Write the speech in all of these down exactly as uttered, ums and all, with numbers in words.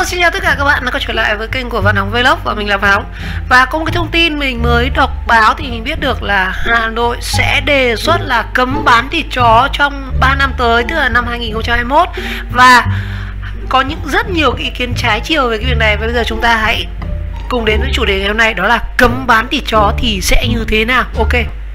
xin chào tất cả các bạn đã quay trở lại với kênh của Văn Hóng Vlog và mình là Văn Hóng. Và có một cái thông tin mình mới đọc báo thì mình biết được là Hà Nội sẽ đề xuất là cấm bán thịt chó trong ba năm tới, tức là năm hai nghìn không trăm hai mươi mốt. Và có những rất nhiều ý kiến trái chiều về cái việc này. Và bây giờ chúng ta hãy cùng đến với chủ đề ngày hôm nay, đó là cấm bán thịt chó thì sẽ như thế nào. Ok.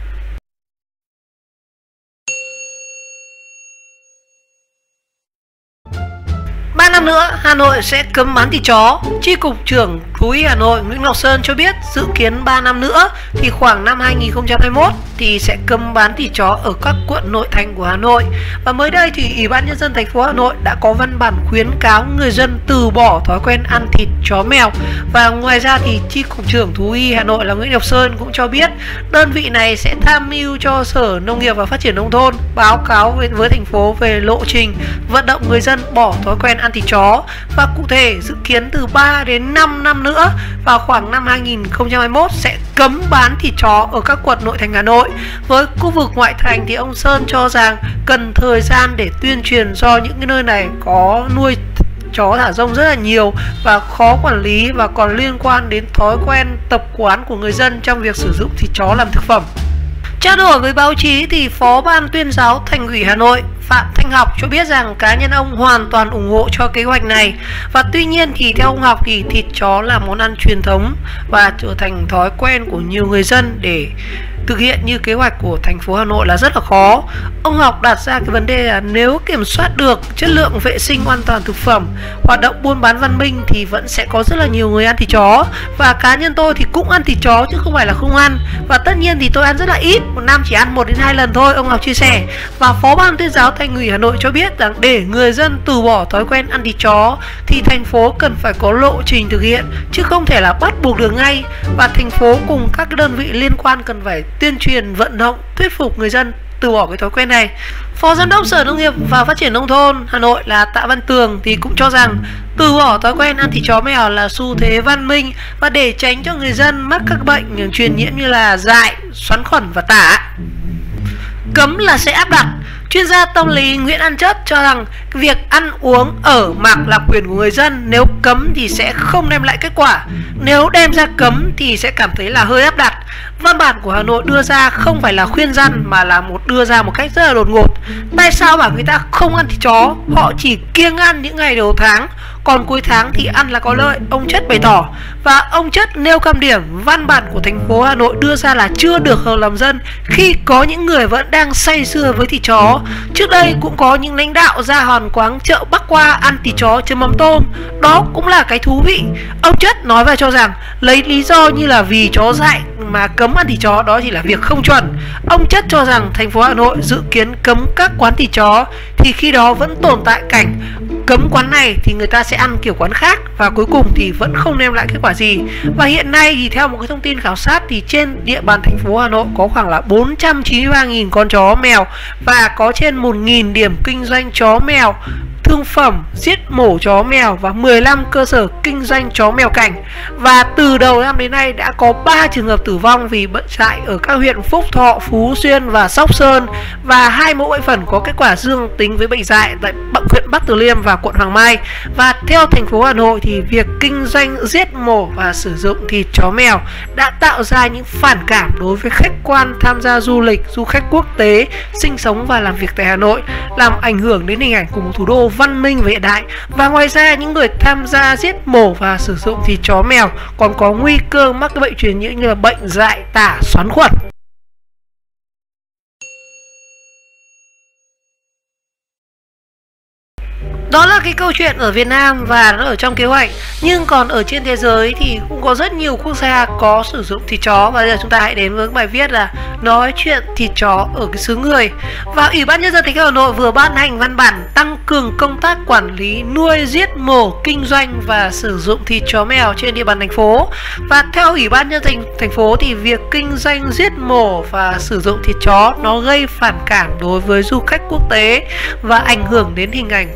ba năm nữa, Hà Nội sẽ cấm bán thịt chó. Chi cục trưởng Thú y Hà Nội Nguyễn Ngọc Sơn cho biết dự kiến ba năm nữa thì khoảng năm hai nghìn không trăm hai mươi mốt thì sẽ cấm bán thịt chó ở các quận nội thành của Hà Nội. Và mới đây thì Ủy ban nhân dân thành phố Hà Nội đã có văn bản khuyến cáo người dân từ bỏ thói quen ăn thịt chó mèo. Và ngoài ra thì Chi cục trưởng Thú y Hà Nội là Nguyễn Ngọc Sơn cũng cho biết đơn vị này sẽ tham mưu cho Sở Nông nghiệp và Phát triển nông thôn báo cáo với, với thành phố về lộ trình vận động người dân bỏ thói quen ăn thịt chó. Và cụ thể dự kiến từ ba đến năm năm nữa, vào khoảng năm hai nghìn không trăm hai mươi mốt sẽ cấm bán thịt chó ở các quận nội thành Hà Nội. Với khu vực ngoại thành thì ông Sơn cho rằng cần thời gian để tuyên truyền do những cái nơi này có nuôi chó thả rông rất là nhiều và khó quản lý, và còn liên quan đến thói quen tập quán của người dân trong việc sử dụng thịt chó làm thực phẩm. Trao đổi với báo chí thì Phó Ban Tuyên giáo Thành ủy Hà Nội Phạm Thanh Học cho biết rằng cá nhân ông hoàn toàn ủng hộ cho kế hoạch này. Và tuy nhiên thì theo ông Học thì thịt chó là món ăn truyền thống và trở thành thói quen của nhiều người dân để thực hiện như kế hoạch của thành phố Hà Nội là rất là khó. Ông Học đặt ra cái vấn đề là nếu kiểm soát được chất lượng vệ sinh an toàn thực phẩm, hoạt động buôn bán văn minh thì vẫn sẽ có rất là nhiều người ăn thịt chó. Và cá nhân tôi thì cũng ăn thịt chó chứ không phải là không ăn. Và tất nhiên thì tôi ăn rất là ít, một năm chỉ ăn một đến hai lần thôi, ông Học chia sẻ. Và Phó Ban Tuyên giáo Thành ủy Hà Nội cho biết rằng để người dân từ bỏ thói quen ăn thịt chó thì thành phố cần phải có lộ trình thực hiện chứ không thể là bắt buộc được ngay. Và thành phố cùng các đơn vị liên quan cần phải tuyên truyền, vận động, thuyết phục người dân từ bỏ cái thói quen này. Phó Giám đốc Sở Nông nghiệp và Phát triển nông thôn Hà Nội là Tạ Văn Tường thì cũng cho rằng từ bỏ thói quen ăn thịt chó mèo là xu thế văn minh, và để tránh cho người dân mắc các bệnh truyền nhiễm như là dại, xoắn khuẩn và tả, cấm là sẽ áp đặt. Chuyên gia tâm lý Nguyễn An Chất cho rằng việc ăn uống ở mặc là quyền của người dân, nếu cấm thì sẽ không đem lại kết quả, nếu đem ra cấm thì sẽ cảm thấy là hơi áp đặt. Văn bản của Hà Nội đưa ra không phải là khuyên răn mà là một đưa ra một cách rất là đột ngột. Tại sao bảo người ta không ăn thịt chó? Họ chỉ kiêng ăn những ngày đầu tháng, còn cuối tháng thì ăn là có lợi, ông Chất bày tỏ. Và ông Chất nêu quan điểm văn bản của thành phố Hà Nội đưa ra là chưa được hợp lòng dân khi có những người vẫn đang say sưa với thịt chó. Trước đây cũng có những lãnh đạo ra hòn quán chợ Bắc Qua ăn thịt chó chấm mắm tôm, đó cũng là cái thú vị. Ông Chất nói và cho rằng lấy lý do như là vì chó dại mà cấm ăn thịt chó đó chỉ là việc không chuẩn. Ông Chất cho rằng thành phố Hà Nội dự kiến cấm các quán thịt chó thì khi đó vẫn tồn tại cảnh cấm quán này thì người ta sẽ ăn kiểu quán khác, và cuối cùng thì vẫn không đem lại kết quả gì. Và hiện nay thì theo một cái thông tin khảo sát thì trên địa bàn thành phố Hà Nội có khoảng là bốn trăm chín mươi ba nghìn con chó mèo và có trên một nghìn điểm kinh doanh chó mèo thương phẩm, giết mổ chó mèo và mười lăm cơ sở kinh doanh chó mèo cảnh. Và từ đầu năm đến nay đã có ba trường hợp tử vong vì bệnh dại ở các huyện Phúc Thọ, Phú Xuyên và Sóc Sơn, và hai mẫu bệnh phẩm có kết quả dương tính với bệnh dại tại huyện Bắc Từ Liêm và quận Hoàng Mai. Và theo thành phố Hà Nội thì việc kinh doanh giết mổ và sử dụng thịt chó mèo đã tạo ra những phản cảm đối với khách quan tham gia du lịch, du khách quốc tế sinh sống và làm việc tại Hà Nội, làm ảnh hưởng đến hình ảnh của một thủ đô văn minh và hiện đại. Và ngoài ra những người tham gia giết mổ và sử dụng thịt chó mèo còn có nguy cơ mắc các bệnh truyền nhiễm như là bệnh dại, tả, xoắn khuẩn. Đó là cái câu chuyện ở Việt Nam và nó ở trong kế hoạch. Nhưng còn ở trên thế giới thì cũng có rất nhiều quốc gia có sử dụng thịt chó. Và bây giờ chúng ta hãy đến với bài viết là nói chuyện thịt chó ở cái xứ người. Và Ủy ban nhân dân thành phố Hà Nội vừa ban hành văn bản tăng cường công tác quản lý nuôi, giết mổ, kinh doanh và sử dụng thịt chó mèo trên địa bàn thành phố. Và theo Ủy ban nhân dân thành phố thì việc kinh doanh, giết mổ và sử dụng thịt chó nó gây phản cảm đối với du khách quốc tế và ảnh hưởng đến hình ảnh của thủ đô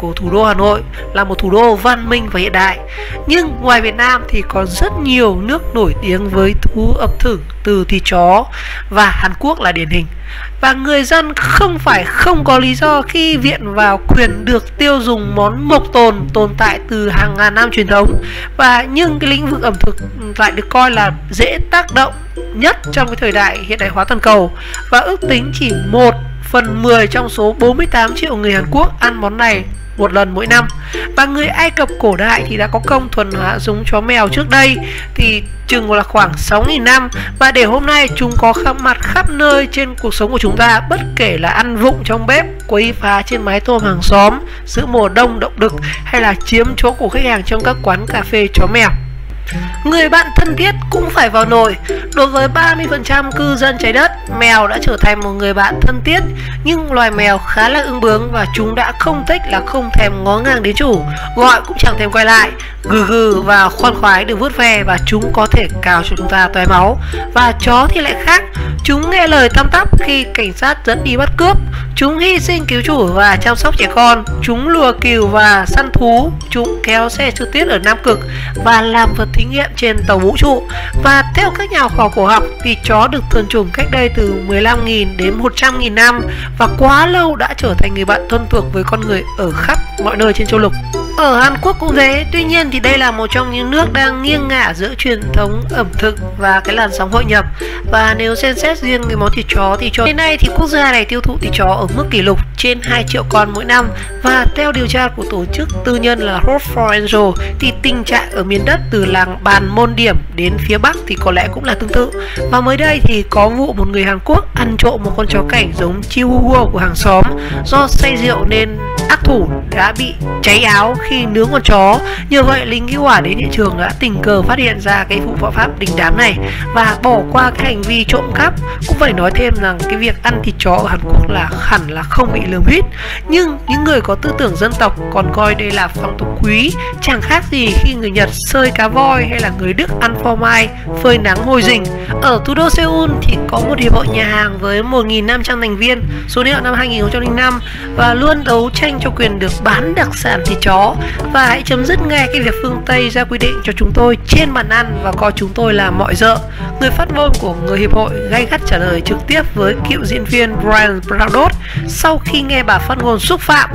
Hà Nội là một thủ đô văn minh và hiện đại. Nhưng ngoài Việt Nam thì có rất nhiều nước nổi tiếng với thú ẩm thực từ thịt chó, và Hàn Quốc là điển hình. Và người dân không phải không có lý do khi viện vào quyền được tiêu dùng món mộc tồn tồn tại từ hàng ngàn năm truyền thống. Và nhưng cái lĩnh vực ẩm thực lại được coi là dễ tác động nhất trong cái thời đại hiện đại hóa toàn cầu. Và ước tính chỉ một phần mười trong số bốn mươi tám triệu người Hàn Quốc ăn món này một lần mỗi năm. Và người Ai Cập cổ đại thì đã có công thuần hóa giống chó mèo trước đây thì chừng là khoảng sáu nghìn năm, và để hôm nay chúng có khắp mặt khắp nơi trên cuộc sống của chúng ta, bất kể là ăn vụng trong bếp, quấy phá trên mái tôn hàng xóm giữa mùa đông động đực, hay là chiếm chỗ của khách hàng trong các quán cà phê chó mèo. Người bạn thân thiết cũng phải vào nồi. Đối với ba mươi phần trăm cư dân trái đất, mèo đã trở thành một người bạn thân thiết. Nhưng loài mèo khá là ương bướng, và chúng đã không thích là không thèm ngó ngàng đến chủ, gọi cũng chẳng thèm quay lại, gừ gừ và khoan khoái được vuốt ve, và chúng có thể cào cho chúng ta tóe máu. Và chó thì lại khác. Chúng nghe lời tăm tắp khi cảnh sát dẫn đi bắt cướp. Chúng hy sinh cứu chủ và chăm sóc trẻ con. Chúng lùa cừu và săn thú. Chúng kéo xe trượt tuyết ở Nam Cực và làm vật thí nghiệm trên tàu vũ trụ. Và theo các nhà khảo cổ học thì chó được thuần chủng cách đây từ mười lăm nghìn đến một trăm nghìn năm, và quá lâu đã trở thành người bạn thân thuộc với con người ở khắp mọi nơi trên châu lục. Ở Hàn Quốc cũng thế, tuy nhiên thì đây là một trong những nước đang nghiêng ngả giữa truyền thống ẩm thực và cái làn sóng hội nhập. Và nếu xem xét riêng cái món thịt chó thì cho đến nay thì quốc gia này tiêu thụ thịt chó ở mức kỷ lục trên hai triệu con mỗi năm. Và theo điều tra của tổ chức tư nhân là Hope for Angel thì tình trạng ở miền đất từ làng Bàn Môn Điểm đến phía Bắc thì có lẽ cũng là tương tự. Và mới đây thì có vụ một người Hàn Quốc ăn trộm một con chó cảnh giống Chihuahua của hàng xóm. Do say rượu nên ác thủ đã bị cháy áo khi nướng con chó. Nhờ vậy lính cứu hỏa đến hiện trường đã tình cờ phát hiện ra cái vụ phạm pháp đình đám này và bỏ qua cái hành vi trộm cắp. Cũng phải nói thêm rằng cái việc ăn thịt chó ở Hàn Quốc là hẳn là không bị lườm hít, nhưng những người có tư tưởng dân tộc còn coi đây là phong tục quý, chẳng khác gì khi người Nhật sơi cá voi hay là người Đức ăn phô mai phơi nắng hôi rình. Ở thủ đô Seoul thì có một hiệp hội nhà hàng với một nghìn năm trăm thành viên, số liệu năm hai nghìn không trăm lẻ năm, và luôn đấu tranh cho quyền được bán đặc sản thịt chó. Và hãy chấm dứt ngay cái việc phương Tây ra quy định cho chúng tôi trên bàn ăn và coi chúng tôi là mọi dợ. Người phát ngôn của người hiệp hội gay gắt trả lời trực tiếp với cựu diễn viên Brian Bradot sau khi nghe bà phát ngôn xúc phạm.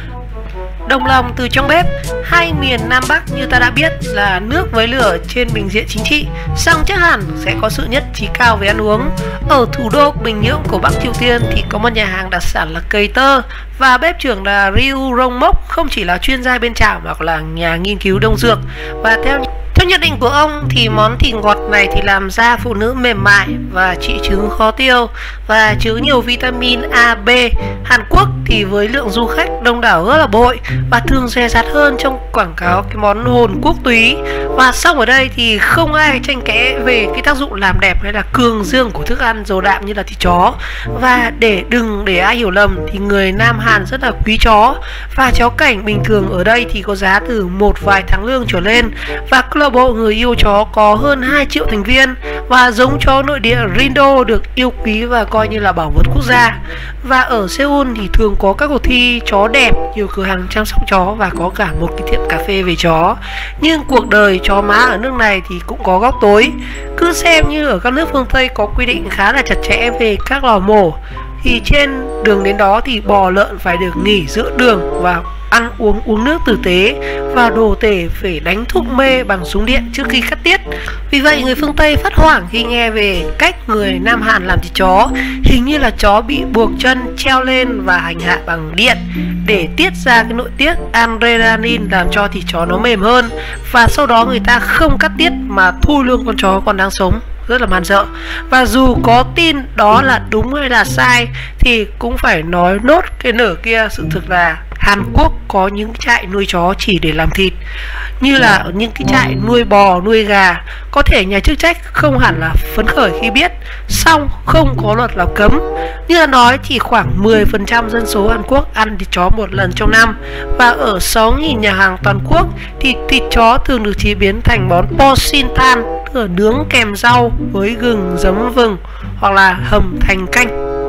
Đồng lòng từ trong bếp, hai miền Nam Bắc như ta đã biết là nước với lửa trên bình diện chính trị, song chắc hẳn sẽ có sự nhất trí cao về ăn uống. Ở thủ đô Bình Nhưỡng của Bắc Triều Tiên thì có một nhà hàng đặc sản là cây tơ, và bếp trưởng là Ryu Rong Mok không chỉ là chuyên gia bên chảo mà còn là nhà nghiên cứu đông dược. Và theo Theo nhận định của ông thì món thịt ngọt này thì làm da phụ nữ mềm mại và trị chứng khó tiêu và chứa nhiều vitamin A, B. Hàn Quốc thì với lượng du khách đông đảo rất là bội và thường dè dặt hơn trong quảng cáo cái món hồn quốc túy. Và xong ở đây thì không ai tranh cãi về cái tác dụng làm đẹp hay là cường dương của thức ăn dầu đạm như là thịt chó. Và để đừng để ai hiểu lầm thì người Nam Hàn rất là quý chó, và chó cảnh bình thường ở đây thì có giá từ một vài tháng lương trở lên. Và câu lạc bộ người yêu chó có hơn hai triệu thành viên, và giống chó nội địa Rindo được yêu quý và coi như là bảo vật quốc gia. Và ở Seoul thì thường có các cuộc thi chó đẹp, nhiều cửa hàng chăm sóc chó và có cả một cái tiệm cà phê về chó. Nhưng cuộc đời chó má ở nước này thì cũng có góc tối. Cứ xem như ở các nước phương Tây có quy định khá là chặt chẽ về các lò mổ, thì trên đường đến đó thì bò lợn phải được nghỉ giữa đường và ăn uống uống nước tử tế, và đồ tể phải đánh thuốc mê bằng súng điện trước khi cắt tiết. Vì vậy người phương Tây phát hoảng khi nghe về cách người Nam Hàn làm thịt chó. Hình như là chó bị buộc chân treo lên và hành hạ bằng điện để tiết ra cái nội tiết adrenaline làm cho thịt chó nó mềm hơn, và sau đó người ta không cắt tiết mà thui luôn con chó còn đang sống. Rất là man dợ. Và dù có tin đó là đúng hay là sai thì cũng phải nói nốt cái nửa kia sự thực là Hàn Quốc có những trại nuôi chó chỉ để làm thịt, như là ở những cái trại nuôi bò, nuôi gà. Có thể nhà chức trách không hẳn là phấn khởi khi biết, song không có luật nào cấm. Như là nói chỉ khoảng mười phần trăm dân số Hàn Quốc ăn thịt chó một lần trong năm, và ở sáu nghìn nhà hàng toàn quốc thì thịt chó thường được chế biến thành món posintan, tức là nướng kèm rau với gừng, giấm vừng hoặc là hầm thành canh.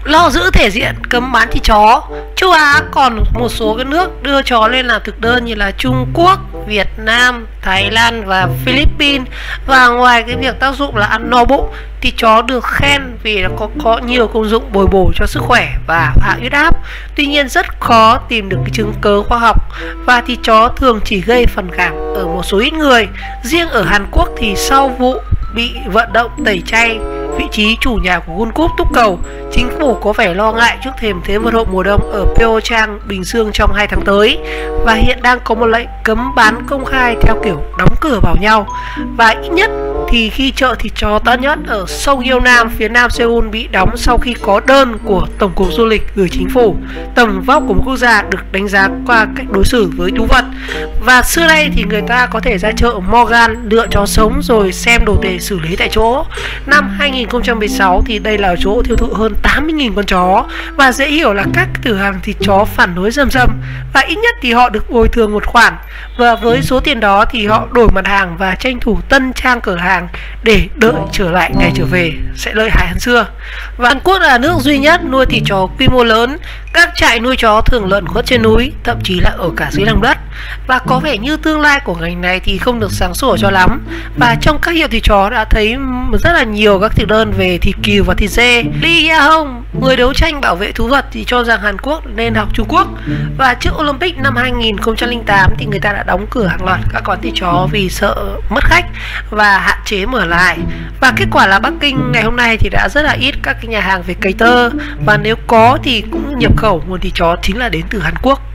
lo giữ thể diện cấm bán thịt chó. Châu Á còn một số cái nước đưa chó lên làm thực đơn như là Trung Quốc, Việt Nam, Thái Lan và Philippines. Và ngoài cái việc tác dụng là ăn no bụng thì chó được khen vì nó có, có nhiều công dụng bồi bổ cho sức khỏe và hạ huyết áp. Tuy nhiên rất khó tìm được cái chứng cứ khoa học, và thịt chó thường chỉ gây phản cảm ở một số ít người. Riêng ở Hàn Quốc thì sau vụ bị vận động tẩy chay vị trí chủ nhà của World Cup túc cầu, chính phủ có vẻ lo ngại trước thềm Thế vận hội mùa đông ở Pyeongchang, Bình Dương trong hai tháng tới, và hiện đang có một lệnh cấm bán công khai theo kiểu đóng cửa vào nhau. Và ít nhất thì khi chợ thịt chó tốt nhất ở Seogyeonam, phía nam Seoul bị đóng sau khi có đơn của Tổng cục Du lịch gửi chính phủ, tầm vóc của một quốc gia được đánh giá qua cách đối xử với thú vật. Và xưa nay thì người ta có thể ra chợ Morgan lựa chó sống rồi xem đồ tể xử lý tại chỗ. Năm hai nghìn không trăm mười sáu thì đây là chỗ tiêu thụ hơn tám mươi nghìn con chó, và dễ hiểu là các cửa hàng thịt chó phản đối rầm rầm, và ít nhất thì họ được bồi thường một khoản, và với số tiền đó thì họ đổi mặt hàng và tranh thủ tân trang cửa hàng để đợi trở lại ngày trở về sẽ lợi hại hơn xưa. Và Hàn Quốc là nước duy nhất nuôi thịt chó quy mô lớn. Các trại nuôi chó thường lẩn khuất trên núi, thậm chí là ở cả dưới lòng đất, và có vẻ như tương lai của ngành này thì không được sáng sủa cho lắm. Và trong các hiệu thịt chó đã thấy rất là nhiều các thực đơn về thịt cừu và thịt dê. Lee Ya-hong, người đấu tranh bảo vệ thú vật, thì cho rằng Hàn Quốc nên học Trung Quốc. Và trước Olympic năm hai nghìn không trăm lẻ tám thì người ta đã đóng cửa hàng loạt các quán thịt chó vì sợ mất khách và hạn chế mở lại. Và kết quả là Bắc Kinh ngày hôm nay thì đã rất là ít các cái nhà hàng về cây tơ, và nếu có thì cũng nhập khẩu nguồn thịt chó chính là đến từ Hàn Quốc.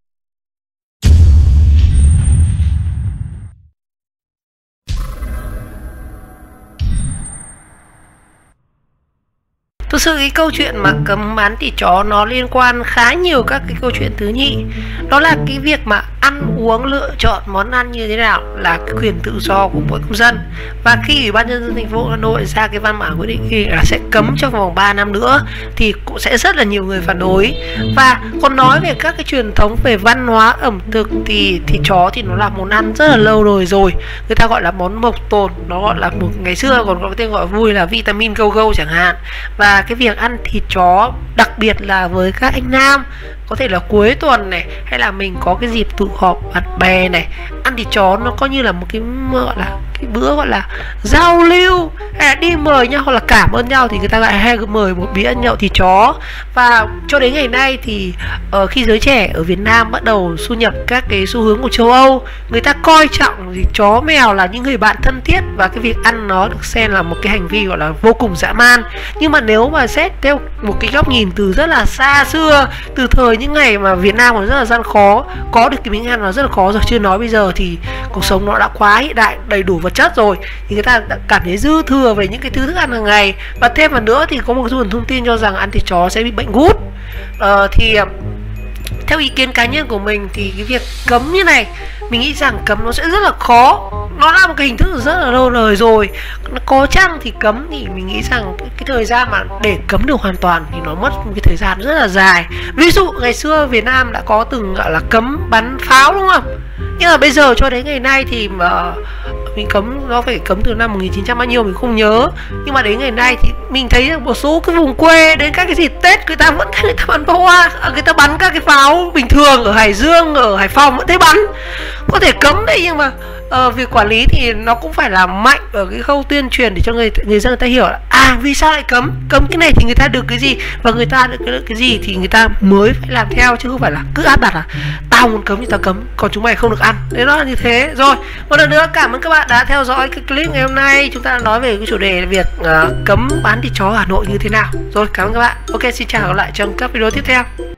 Thực sự cái câu chuyện mà cấm bán thịt chó nó liên quan khá nhiều các cái câu chuyện thứ nhì. Đó là cái việc mà ăn uống, lựa chọn món ăn như thế nào là cái quyền tự do của mỗi công dân. Và khi Ủy ban nhân dân thành phố Hà Nội ra cái văn bản quyết định là sẽ cấm trong vòng ba năm nữa thì cũng sẽ rất là nhiều người phản đối. Và còn nói về các cái truyền thống về văn hóa ẩm thực thì thịt chó thì nó là món ăn rất là lâu rồi rồi. Người ta gọi là món mộc tồn, nó gọi là một ngày xưa còn có cái tên gọi vui là vitamin go go chẳng hạn. Và cái việc ăn thịt chó đặc biệt là với các anh nam, có thể là cuối tuần này hay là mình có cái dịp tụ họp bạn bè này, ăn thịt chó nó coi như là một cái gọi là cái bữa gọi là giao lưu hay là đi mời nhau hoặc là cảm ơn nhau, thì người ta lại hay mời một bữa ăn nhậu thịt chó. Và cho đến ngày nay thì uh, khi giới trẻ ở Việt Nam bắt đầu xu nhập các cái xu hướng của châu Âu, người ta coi trọng thì chó mèo là những người bạn thân thiết, và cái việc ăn nó được xem là một cái hành vi gọi là vô cùng dã man. Nhưng mà nếu mà xét theo một cái góc nhìn từ rất là xa xưa, từ thời những ngày mà Việt Nam còn rất là gian khó, có được cái miếng ăn nó rất là khó rồi, chưa nói bây giờ thì cuộc sống nó đã quá hiện đại, đầy đủ vật chất rồi, thì người ta đã cảm thấy dư thừa về những cái thứ thức ăn hàng ngày. Và thêm vào nữa thì có một nguồn thông tin cho rằng ăn thịt chó sẽ bị bệnh gút. ờ, thì theo ý kiến cá nhân của mình thì cái việc cấm như này, mình nghĩ rằng cấm nó sẽ rất là khó. Nó là một cái hình thức rất là lâu đời rồi. Có chăng thì cấm thì mình nghĩ rằng cái, cái thời gian mà để cấm được hoàn toàn thì nó mất một cái thời gian rất là dài. Ví dụ ngày xưa Việt Nam đã có từng gọi là cấm bắn pháo đúng không? Nhưng mà bây giờ cho đến ngày nay thì mà mình cấm, nó phải cấm từ năm một nghìn chín trăm bao nhiêu mình không nhớ. Nhưng mà đến ngày nay thì mình thấy một số cái vùng quê đến các cái dịp Tết người ta vẫn thấy người ta bắn pháo hoa, người ta bắn các cái pháo bình thường ở Hải Dương, ở Hải Phòng vẫn thấy bắn. Có thể cấm đấy, nhưng mà uh, việc quản lý thì nó cũng phải là mạnh ở cái khâu tuyên truyền để cho người người dân người ta hiểu là à vì sao lại cấm, cấm cái này thì người ta được cái gì và người ta được cái, cái gì thì người ta mới phải làm theo, chứ không phải là cứ áp đặt là tao muốn cấm thì tao cấm, còn chúng mày không được ăn. Đấy, nó là như thế. Rồi, một lần nữa cảm ơn các bạn đã theo dõi cái clip ngày hôm nay. Chúng ta đã nói về cái chủ đề việc uh, cấm bán thịt chó ở Hà Nội như thế nào. Rồi, cảm ơn các bạn. Ok, xin chào và gặp lại trong các video tiếp theo.